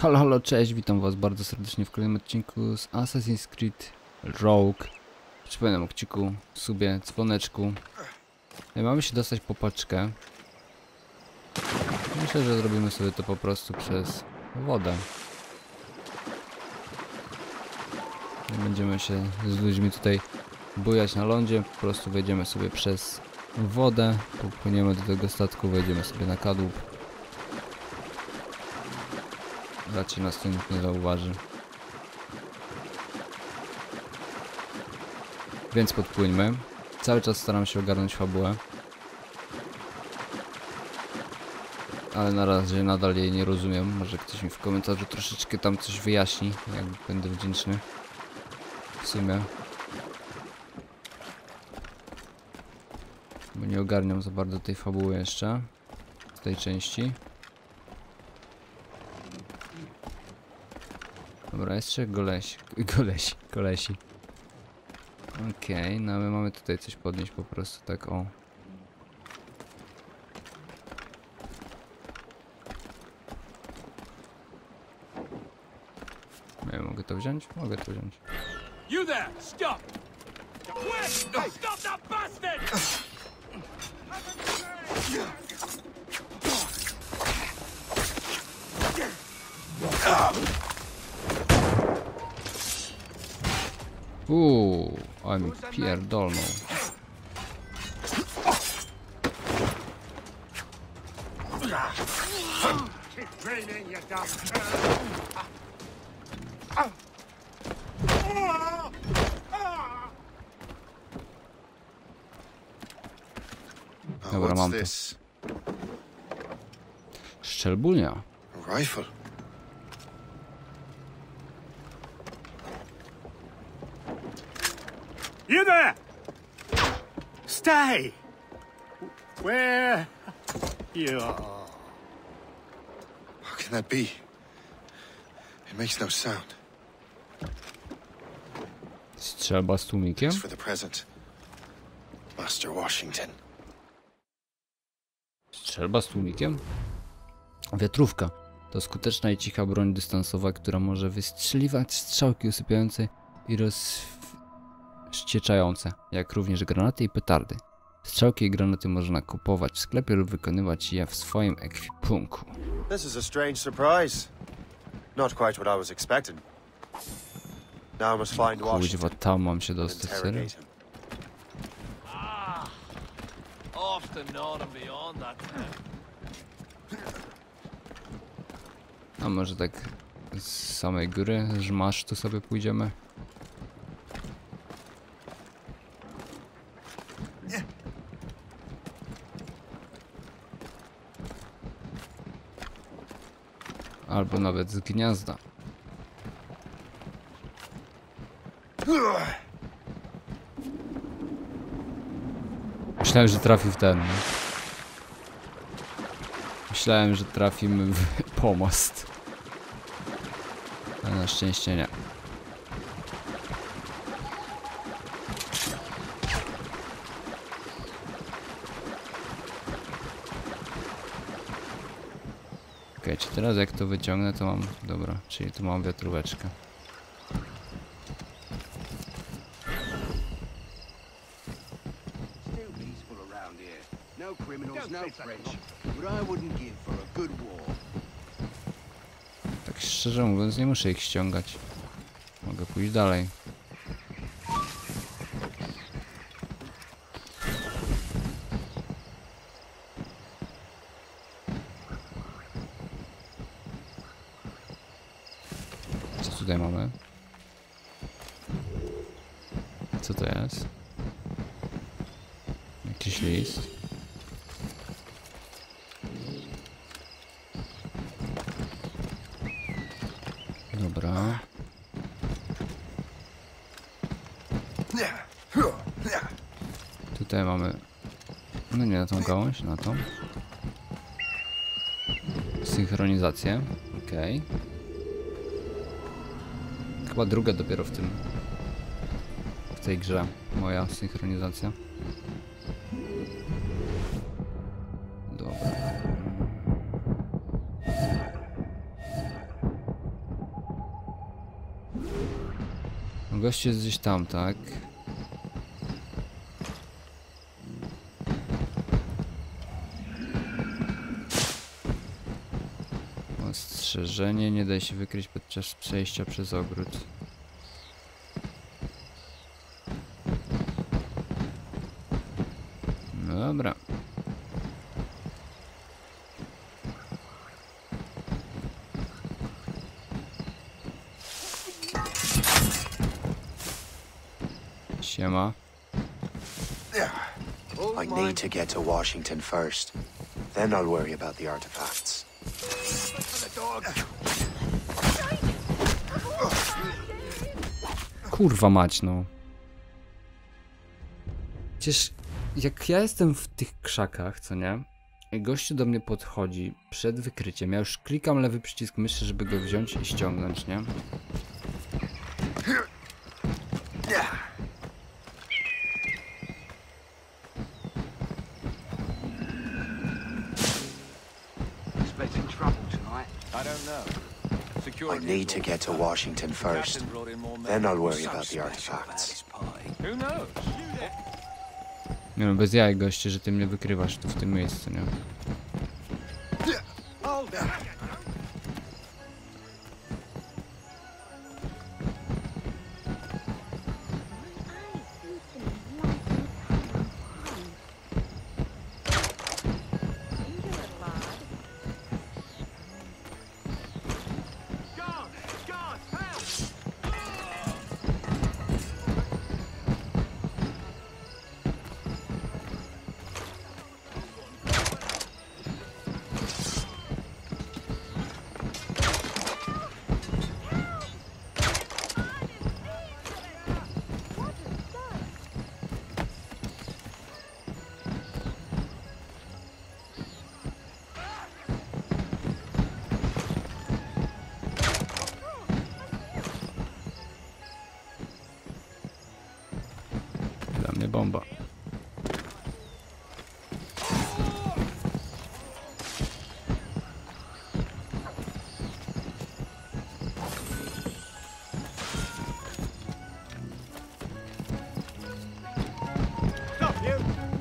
Halo, halo, cześć, witam was bardzo serdecznie w kolejnym odcinku z Assassin's Creed Rogue. Przypominam o kciuku, subie, dzwoneczku. Mamy się dostać po paczkę. Myślę, że zrobimy sobie to po prostu przez wodę. Nie będziemy się z ludźmi tutaj bujać na lądzie, po prostu wejdziemy sobie przez wodę, popłyniemy do tego statku, wejdziemy sobie na kadłub. Raczej nas tu nikt nie zauważy. Więc podpłyńmy. Cały czas staram się ogarnąć fabułę. Ale na razie nadal jej nie rozumiem. Może ktoś mi w komentarzu troszeczkę tam coś wyjaśni. Jak będę wdzięczny. W sumie. Bo nie ogarniam za bardzo tej fabuły jeszcze. Z tej części. Dobra, jeszcze kolesi. Okej, no my mamy tutaj coś podnieść po prostu, tak o. Nie mogę to wziąć? Mogę to wziąć. You there! Stop! Quick! Stop that bastard! Ale mi pierdolną. Dobra, mam to. Szczelbunia. Rifle. You there! Stay! Where you are? How can that be? It makes no sound. Strzelba z tłumikiem? It's for the present. Master Washington. Strzelba z tłumikiem? Wiatrówka. To skuteczna i cicha broń dystansowa, która może wystrzeliwać strzałki usypiające i rozścieczające, jak również granaty i petardy. Strzałki i granaty można kupować w sklepie lub wykonywać je w swoim ekwipunku. This is a strange surprise. Not quite what I was expecting. Now I must find Kuźwa, Washington tam mam się and dostać, serio? interrogate him. Off the north and beyond that. A może tak z samej góry, żmasz tu sobie pójdziemy? Albo nawet z gniazda. Myślałem, że trafi w ten. Myślałem, że trafimy w pomost. Ale na szczęście nie. Okej, czy teraz jak to wyciągnę, to mam... Dobra, czyli tu mam wiatróweczkę. Still peaceful around here. No criminals, no French. What I wouldn't give for a good war. Tak szczerze mówiąc, nie muszę ich ściągać. Mogę pójść dalej. Co tutaj mamy? Co to jest? Jakiś list. Dobra. Tutaj mamy... No nie na tą gałąź, na tą. Synchronizację. Okej. Chyba druga dopiero w tym... W tej grze. Moja synchronizacja. Gość jest gdzieś tam, tak? Ostrzeżenie, nie daj się wykryć podczas przejścia przez ogród. No dobra. Siema. I need to get to Washington first. Then I'll worry about the artifacts. Kurwa mać, no. Przecież jak ja jestem w tych krzakach, co nie? I gościu do mnie podchodzi przed wykryciem. Ja już klikam lewy przycisk myszy, żeby go wziąć i ściągnąć, nie? Expecting trouble tonight. I don't know. I need to get to Washington first. Then I'll worry about the artifacts. Who knows? Nie no, bez jaj goście, że ty mnie wykrywasz tu w tym miejscu, nie? Dla mnie bomba. Stop you!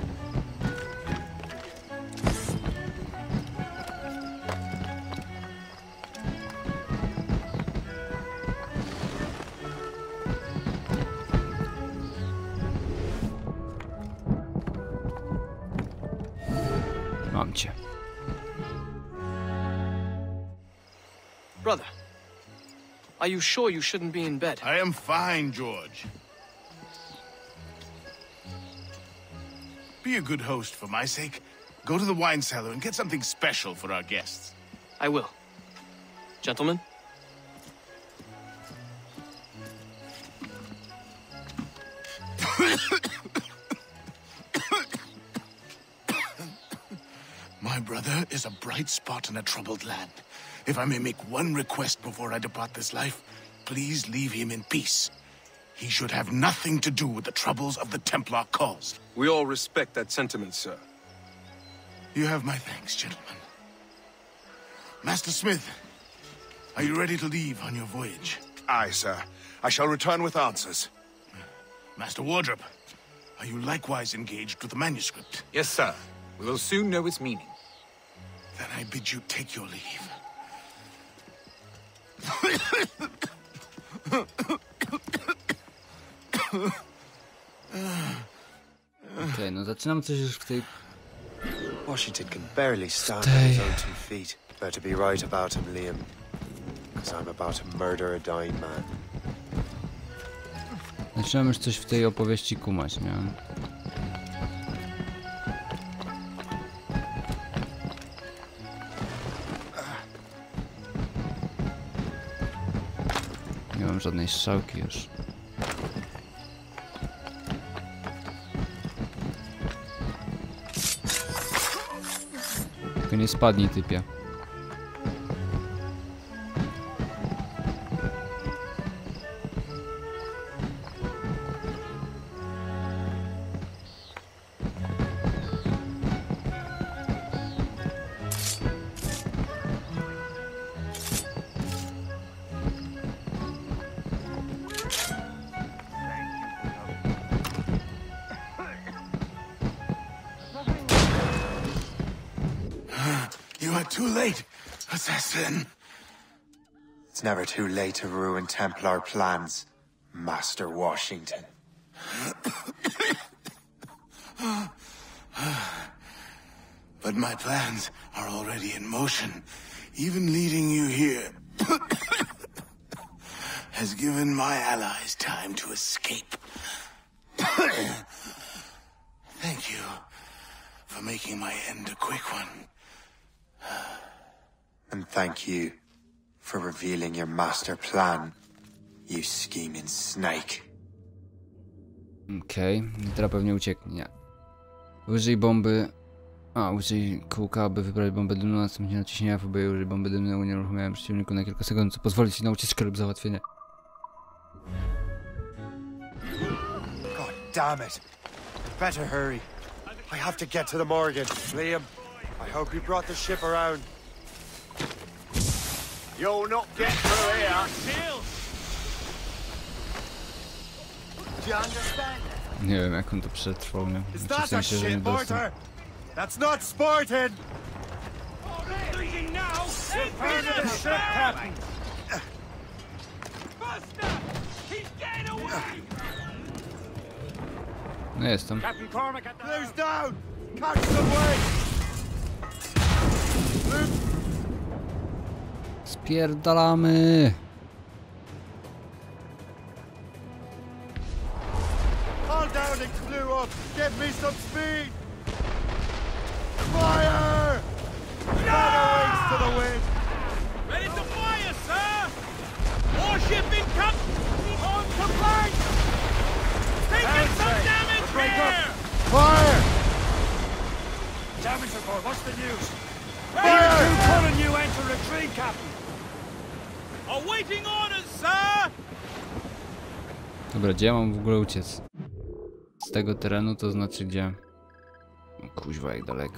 Mam cię. Brother, are you sure you shouldn't be in bed? I am fine, George. Be a good host for my sake. Go to the wine cellar and get something special for our guests. I will. Gentlemen? My brother is a bright spot in a troubled land. If I may make one request before I depart this life, please leave him in peace. He should have nothing to do with the troubles of the Templar cause. We all respect that sentiment, sir. You have my thanks, gentlemen. Master Smith, are you ready to leave on your voyage? Aye, sir. I shall return with answers. Master Wardrop, are you likewise engaged with the manuscript? Yes, sir. We will soon know its meaning. Then I bid you take your leave. Okej, no zaczynam coś już w tej... Washington can barely stand on his own 2 feet. Better be right about him, Liam. Because I'm about to murder a dying man. Zaczynam już coś w tej opowieści kumać, nie? Nie mam żadnej strzałki już. Tylko nie spadnij, typie. too late, assassin. It's never too late to ruin Templar plans, Master Washington. But my plans are already in motion. Even leading you here has given my allies time to escape. Thank you for making my end a quick one. And thank you for revealing your master plan, you scheming snake. Okej, i teraz pewnie ucieknie. Nie. Użyj bomby... użyj kółka, aby wybrać bombę dymną, następnie naciśnij F, by użyj bomby dymnej, unieruchomiałem przeciwniku na kilka sekund, co pozwoli ci na ucieczkę lub załatwienie. God damn it. Better hurry. I have to get to the Morgan. Liam, I hope you brought the ship around. You'll not get through here. Do you understand? Nie wiem, jak on to przetrwał, nie? Is Znaczy, w that a sensie, że nie shit, dostał. Porter? That's not sporting! Leading now. Return to the ship, Captain. Buster! He's getting away. No jestem. Captain Cormac at the Blue's down! Catch some way! Spierdalamy! All down and Blue up! Give me some speed! Fire! Shadow wings to the wind! Ready to fire, sir! Warship incoming! On to flank! Taking some damage here! Fire! Damage report, what's the news? Fire! Calling you enter retreat, Captain! Awaiting orders, sir! Dobra, gdzie ja mam w ogóle uciec? Z tego terenu to znaczy gdzie? O kuźwa, jak daleko.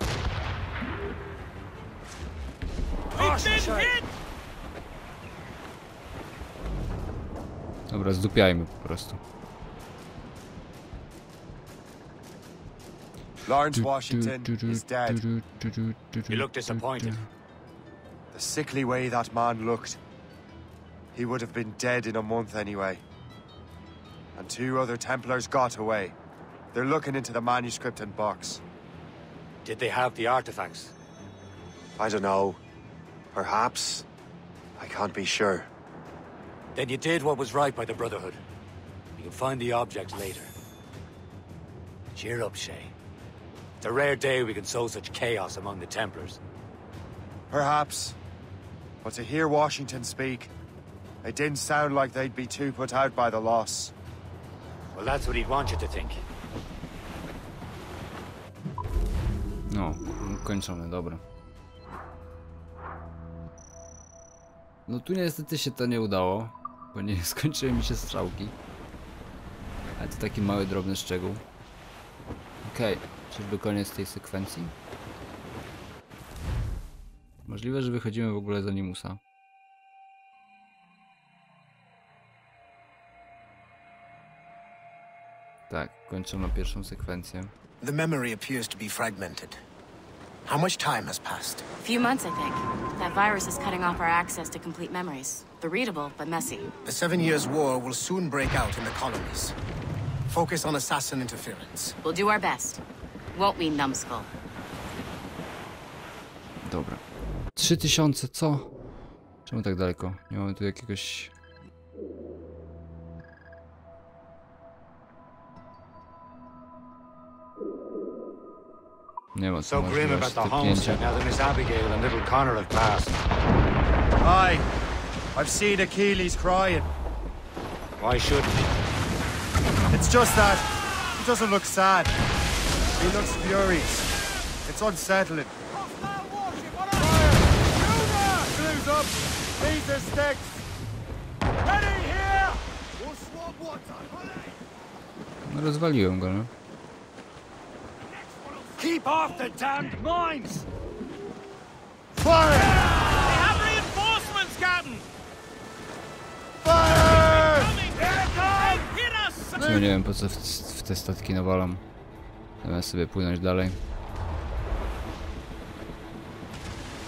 We've been hit! Dobra, zdupiajmy po prostu. Lawrence Washington is dead. You look disappointed. The sickly way that man looked. He would have been dead in a month anyway. And 2 other Templars got away. They're looking into the manuscript and box. Did they have the artifacts? I don't know. Perhaps. I can't be sure. Then you did what was right by the Brotherhood. You can find the objects later. Cheer up, Shay. It's a rare day we can sow such chaos among the Templars. Perhaps. But to hear Washington speak, it didn't sound like they'd be too put out by the loss. Well, that's what he'd want you to think. No, kończone, dobra. No tu niestety się to nie udało, bo nie skończyły mi się strzałki. Ale to taki mały, drobny szczegół. Okej, czyżby koniec tej sekwencji? Możliwe, że wychodzimy w ogóle z Animusa. Tak, kończymy pierwszą sekwencję. The memory appears to be fragmented. How much time has passed? A few months, I think. That virus is cutting off our access to complete memories. They're readable, but messy. The 7 Years' War will soon break out in the colonies. Focus on assassin interference. We'll do our best. Won't we, numbskull? Dobra. 3000, co? Czemu tak daleko? Nie mamy tu jakiegoś... Nie ma tu So grim about możliwości the homestead tyknięcia. now that Miss Abigail and little Connor have passed. Aye. I've seen Achilles crying. Why shouldn't he? It's just that he doesn't look sad. He looks furious. It's unsettling. Blue's up! These are sticks! Ready here! No rozwaliłem go, no. Keep off the damned mines! Fire! They have reinforcements, Captain! Fire! Coming! Here it comes! Hit us! W sumie nie wiem, po co w te statki nawalam. Zamiast sobie płynąć dalej.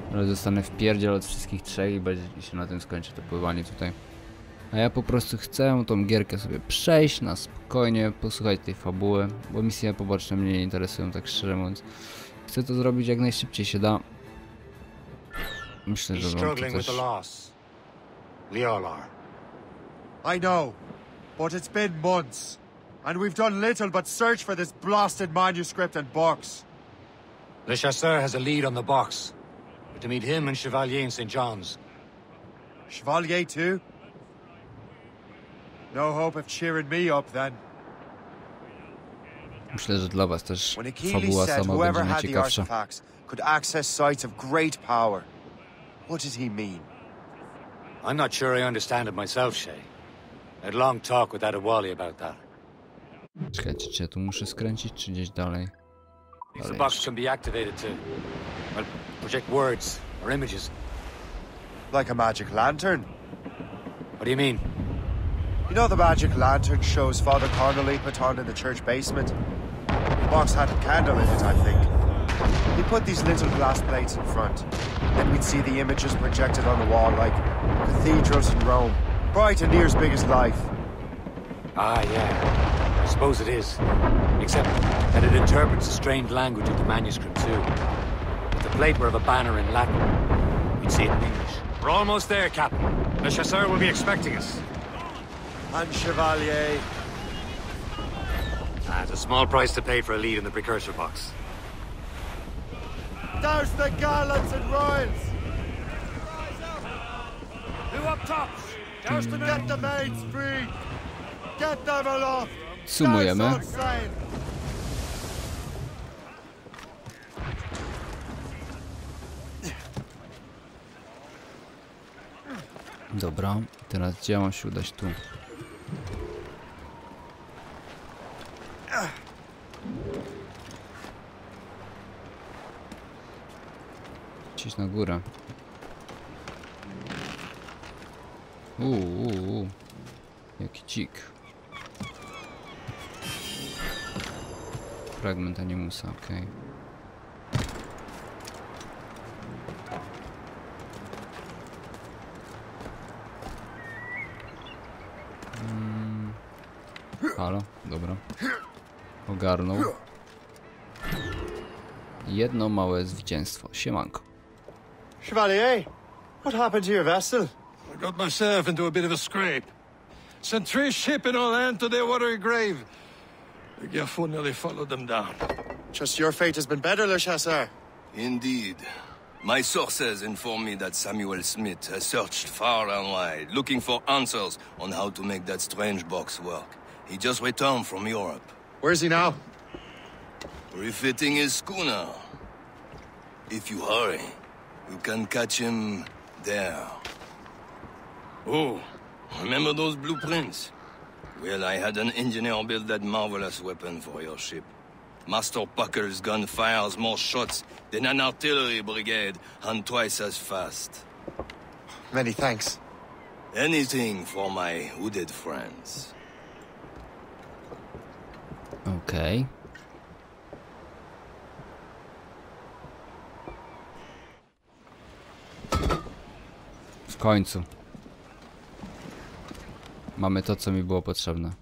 Ale zostanę w pierdziel od wszystkich trzech i będzie się na tym skończy to pływanie tutaj. A ja po prostu chcę tą gierkę sobie przejść na spokojnie, posłuchać tej fabuły, bo misje poboczne mnie nie interesują, tak szczerze mówiąc. Chcę to zrobić jak najszybciej się da. Myślę, że wam to też... I know, but it's been months, and we've done little but search for this blasted manuscript and box. Le Chasseur has a lead on the box. We're to meet him and Chevalier in St. John's. Chevalier too? No hope of cheering me up then. Myślę, że dla was też When Achilles fabuła said sama whoever będzie had the najciekawsza. artifacts could access sites of great power, what did he mean? I'm not sure I understand it myself, Shay. I had a long talk with Adewale about that. Czekajcie, czy ja tu muszę skręcić, czy gdzieś dalej? If the box can be activated to, well, project words or images. Like a magic lantern? What do you mean? You know the magic lantern shows Father Connolly put on in the church basement? The box had a candle in it, I think. He put these little glass plates in front. Then we'd see the images projected on the wall like cathedrals in Rome. Bright and near as big as life. Ah, yeah. I suppose it is. Except that it interprets the strange language of the manuscript, too. If the plate were of a banner in Latin, we'd see it in English. We're almost there, Captain. Le Chasseur will be expecting us. And Chevalier. It's a small price to pay for a lead in the precursor box. Douse the gallants and royals! Who up tops? Douse the get the maids free! Get them aloft! Sumujemy. Douse all sail! Dobra, teraz gdzie mam się udać? Tu. Gdzieś na górę. Jaki dzik. Fragment animusa, okej. Halo, dobra. Ogarnął. Jedno małe zwycięstwo. Siemanko. Chevalier, what happened to your vessel? I got myself into a bit of a scrape. Sent 3 ship in all hand to their watery grave. The Gerfaut nearly followed them down. Just your fate has been better, Le Chasseur. Indeed. My sources inform me that Samuel Smith has searched far and wide, looking for answers on how to make that strange box work. He just returned from Europe. Where's he now? Refitting his schooner. If you hurry, you can catch him there. Oh, remember those blueprints? Well, I had an engineer build that marvelous weapon for your ship. Master Puckle's gun fires more shots than an artillery brigade, and twice as fast. Many thanks. Anything for my hooded friends. Okej. W końcu. Mamy to, co mi było potrzebne.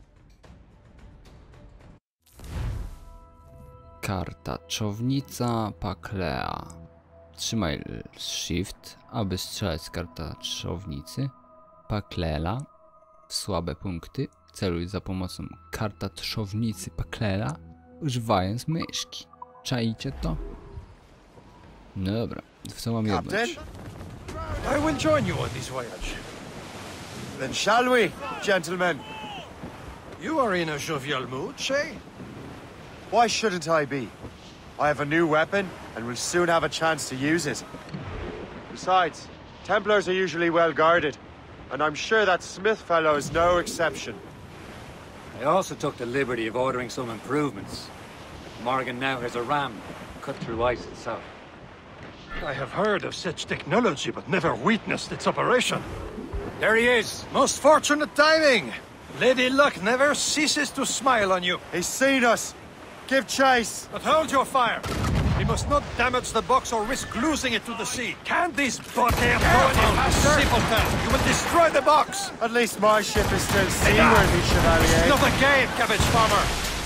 Karta czownica Paklea. Trzymaj Shift, aby strzelać z kartaczownicy Paklela w słabe punkty. Celuj za pomocą kartaczownicy Paklela, używając myszki. Czaicie to? No dobra, w co mam jebać? I will join you on this voyage. Then shall we, gentlemen? You are in a jovial mood, Shay? Why shouldn't I be? I have a new weapon, and we'll soon have a chance to use it. Besides, Templars are usually well guarded, and I'm sure that Smith fellow is no exception. I also took the liberty of ordering some improvements. Morgan now has a ram cut through ice itself. I have heard of such technology, but never witnessed its operation. There he is! Most fortunate timing! Lady Luck never ceases to smile on you. He's seen us! Give chase! But hold your fire! We must not damage the box or risk losing it to the sea. Can't this blockade go any faster? Simpleton, you will destroy the box! At least my ship is still seaworthy, Chevalier. It's not a game, cabbage farmer!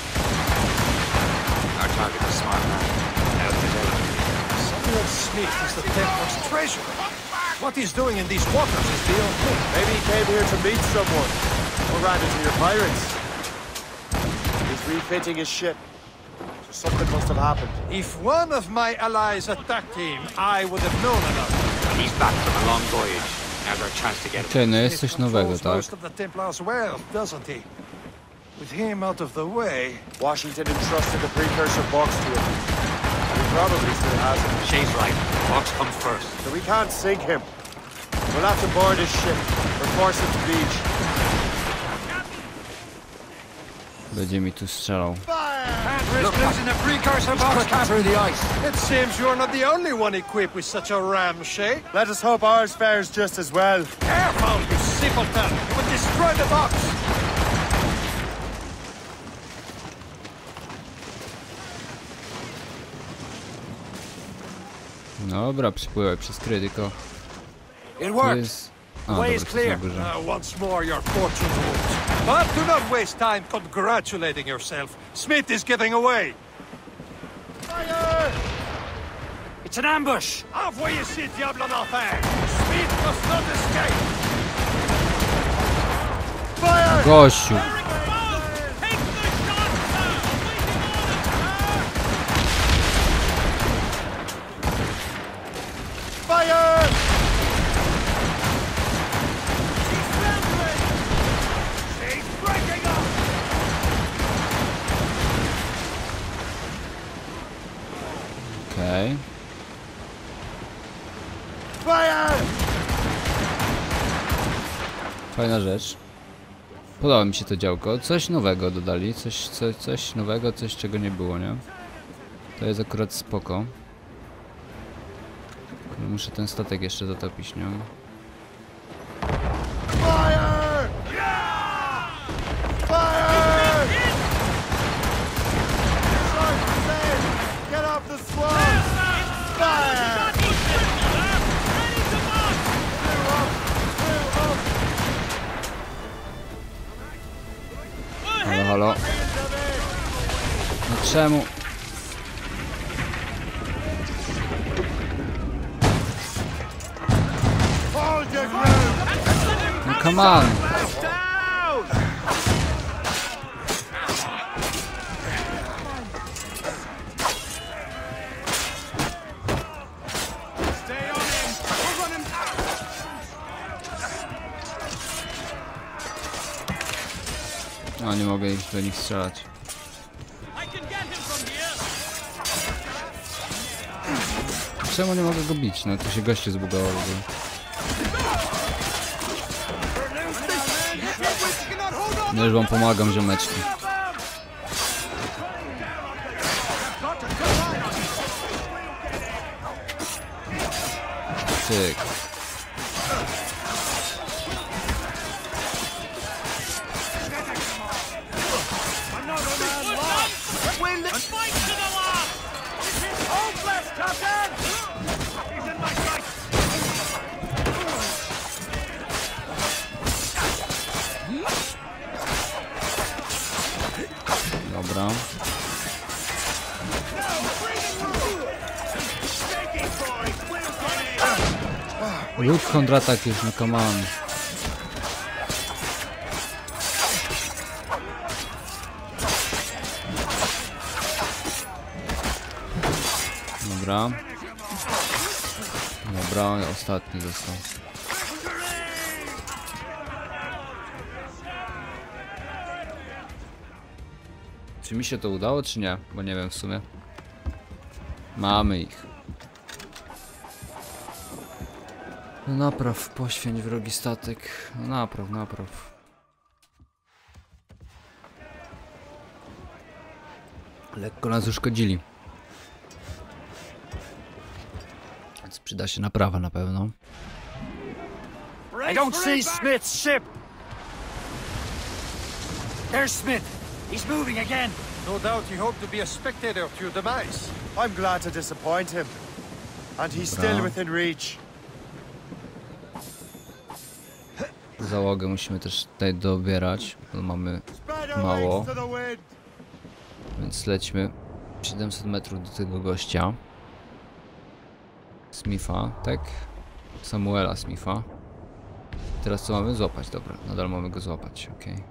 Our target is smart man. Samuel Smith is the Templar's treasure. What he's doing in these waters is beyond me. Maybe he came here to meet someone. Or ran into your pirates. He's refitting his ship. So something must have happened. If one of my allies attacked him, I would have known enough. He's back from a long voyage. Now's our chance to get him. Okej, no jest coś nowego, tak? Most of the Templars well, doesn't he? With him out of the way, Washington entrusted the precursor box to him. He probably still has it. Shane's right. Box comes first. So we can't sink him. We'll have to board his ship or force him to beach. Będzie mi tu strzelał. can't risk losing the precursor box through the ice. It seems you're not the only one equipped with such a ram, Shay. Let us hope ours fares just as well. Careful, you simpleton! You will destroy the box! Dobra, przypływaj przez krytyko. It worked. Jest... The way is clear. Once more, your fortune holds. But do not waste time congratulating yourself. Smith is getting away. Fire! It's an ambush. Envoyez ici, diable en enfer. Smith must not escape. Fire! Gościu. Fire! Okej. Fajna rzecz. Podoba mi się to działko. Coś nowego dodali. Coś nowego, coś czego nie było, nie? To jest akurat spoko. Muszę ten statek jeszcze zatopić, nie? Fire! Fire! Get off the swamp! Fire! Halo, halo. No czemu? No come on! No nie mogę do nich strzelać. Czemu nie mogę go bić? No to się goście zbugowało w ogóle. No już wam pomagam, ziomeczki. Cyk. Dobra. Lud kontratak już, no come on. Dobra. Dobra, ostatni został. Czy mi się to udało, czy nie? Bo nie wiem w sumie. Mamy ich. No napraw, poświęć wrogi statek. No napraw, napraw. Lekko nas uszkodzili. Więc przyda się naprawa na pewno. I don't see Smith's ship. There's Smith. He's moving again. No doubt he hoped to be a spectator to your demise. I'm glad to disappoint him. And he's still within reach. Załogę musimy też tutaj dobierać, bo mamy mało. Więc lećmy 700 metrów do tego gościa. Smitha, tak? Samuela Smitha. Teraz co mamy? Złapać, dobra. Nadal mamy go złapać, okej.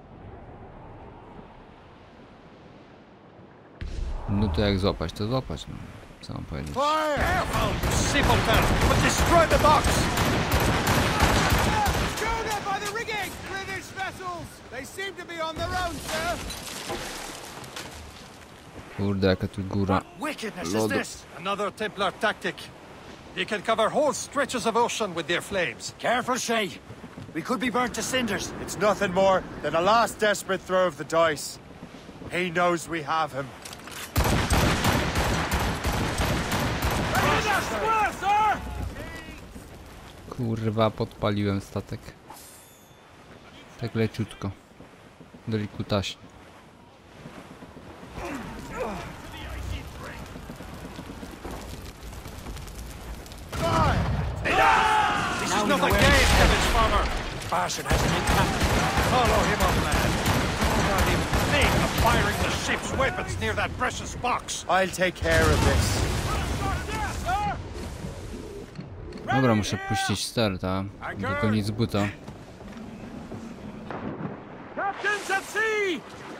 No to jak złapać, to złapać, no. Co mam powiedzieć? Kurde, jaka tu góra lodu. Another Templar tactic. They can cover whole stretches of ocean with their flames. Careful, Shay. We could be burnt to cinders. It's nothing more than a last desperate throw of the dice. He knows we have him. Kurwa, podpaliłem statek. Tak leciutko. Delikutaśnie. This is not a game, Kevin Farmer. Barson has an encampment. Follow him on land. Do not even think of firing the ship's weapons near that precious box. I'll take care of this. Dobra, muszę puścić start, a tylko nic z buta. Captains at sea!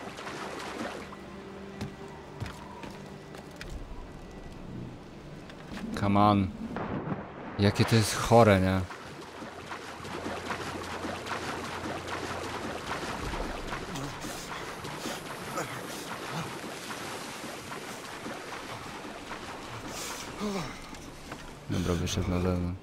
Come on. Jakie to jest chore, nie? Dobra, wyszedł na zewnątrz.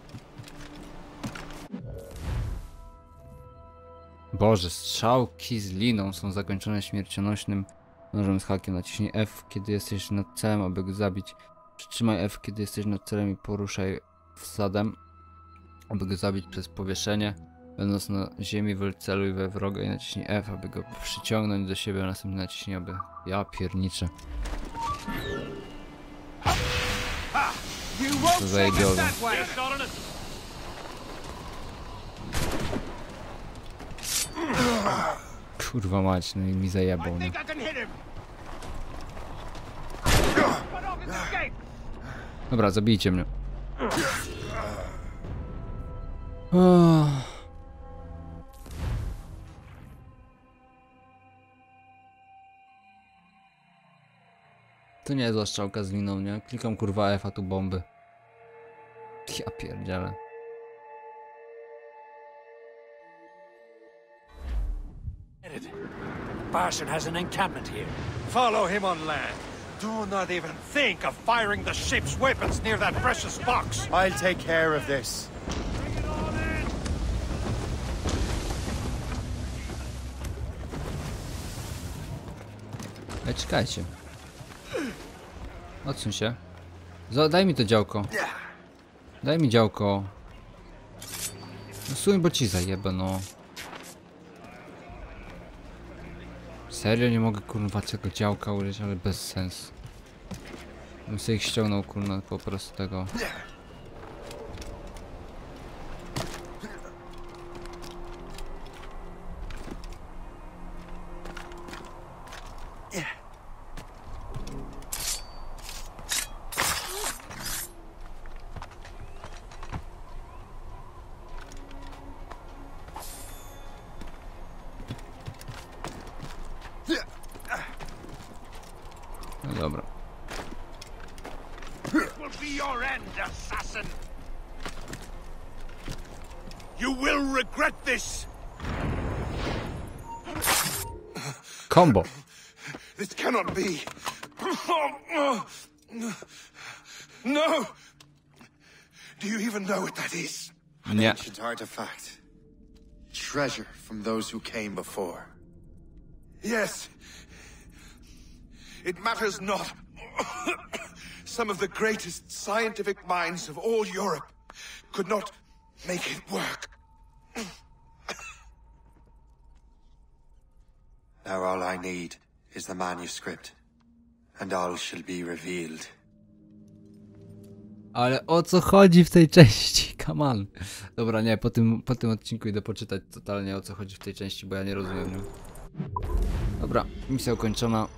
Boże, strzałki z liną są zakończone śmiercionośnym nożem z hakiem. Naciśnij F, kiedy jesteś nad celem, aby go zabić. Przytrzymaj F, kiedy jesteś nad celem i poruszaj wsadem, aby go zabić przez powieszenie. Będąc na ziemi, wyceluj we wroga i naciśnij F, aby go przyciągnąć do siebie, a następnie naciśnij, aby... Ja pierniczę. Co za idiota. Kurwa mać, no i mi zajebał, no. Dobra, zabijcie mnie. To nie jest zła strzałka z liną, nie? Klikam kurwa F, a tu bomby. Ja pierdzielę. Barson has an encampment here. Follow him on land. Do not even think of firing the ship's weapons near that precious box. I'll take care of this. Ej, czekajcie. Odsuń się. Daj mi to działko. Daj mi działko. No suń, bo ci zajebę, no. Serio nie mogę kurwa tego działka użyć, ale bez sensu. Bym sobie ich ściągnął kurwa po prostu tego. No dobra. This will be your end, assassin. You will regret this. Combo. This cannot be. No. Do you even know what that is? An ancient artifact. Treasure from those who came before. Yes. It matters not. Some of the greatest scientific minds of all Europe could not make it work. Now all I need is the manuscript, and all shall be revealed. Ale o co chodzi w tej części? Come on. Dobra, nie, po tym odcinku idę poczytać totalnie o co chodzi w tej części, bo ja nie rozumiem, nie? Dobra, misja ukończona.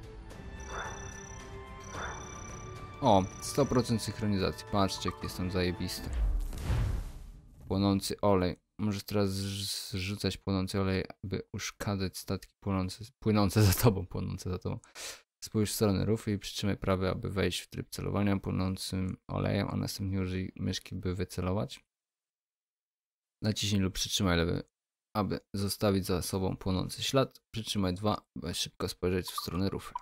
O, 100% synchronizacji. Patrzcie, jak jestem zajebisty. Płonący olej. Możesz teraz zrzucać płonący olej, by uszkadzać statki płynące za tobą. Spójrz w stronę rufy i przytrzymaj prawy, aby wejść w tryb celowania płonącym olejem, a następnie użyj myszki, by wycelować. Naciśnij lub przytrzymaj lewy, aby zostawić za sobą płonący ślad. Przytrzymaj 2, by szybko spojrzeć w stronę rufy.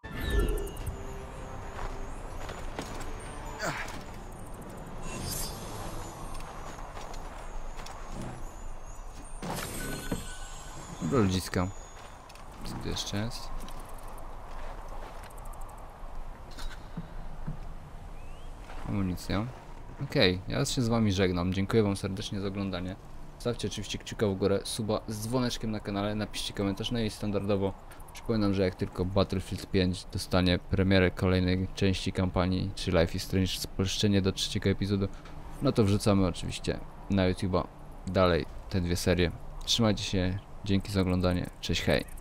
Dobra, ludziska. Co tu jeszcze jest? Amunicja. Okej, ja się z wami żegnam. Dziękuję wam serdecznie za oglądanie. Stawcie oczywiście kciuka w górę, suba z dzwoneczkiem na kanale, napiszcie komentarz, no i standardowo przypominam, że jak tylko Battlefield 5 dostanie premierę kolejnej części kampanii, czy Life is Strange, spolszczenie do 3. epizodu, no to wrzucamy oczywiście na YouTube'a dalej te 2 serie. Trzymajcie się, dzięki za oglądanie, cześć, hej!